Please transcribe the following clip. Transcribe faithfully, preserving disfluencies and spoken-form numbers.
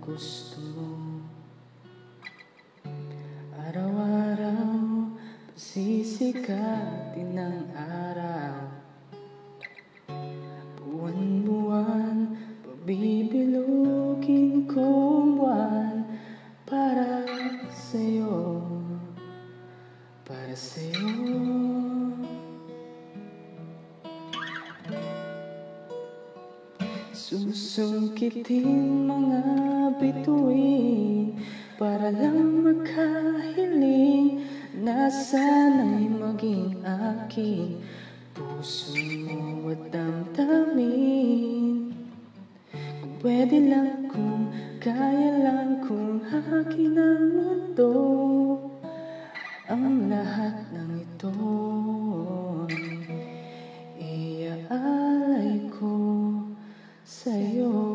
gusto mo. Araw-araw pasisikatin ng araw, buwan-buwan pabibilugin kong buwan. Para sa'yo, para sa'yo. Susungkitin mga bituin para lang makahiling na sana'y maging akin puso mo at damdamin. Kung pwede lang, kung kaya lang, kung akin ang mundo, ang lahat ng ito iaalay ko sa'yo.